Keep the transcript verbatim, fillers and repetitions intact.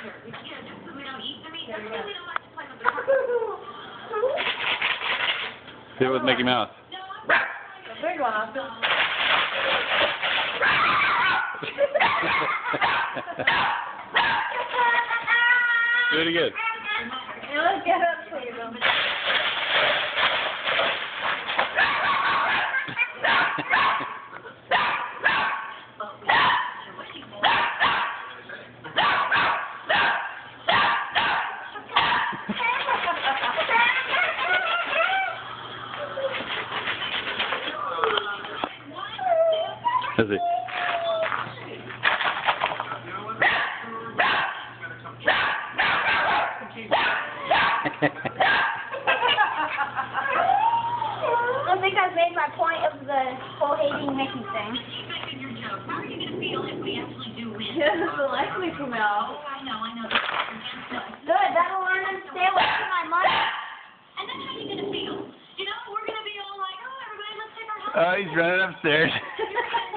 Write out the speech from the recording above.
See it with Mickey Mouse. The big one, Austin. Do it again. Let's get up, please. Is he? I think I've made my point of the whole hating Mickey thing. How are you going to feel if we actually do win? Yeah, the lights will come out. Oh, I know, I know. Good, that'll learn them to stay away from my money. And then how are you going to feel? You know, we're going to be all like, oh, everybody, let's take our help. Oh, he's running upstairs. You're gonna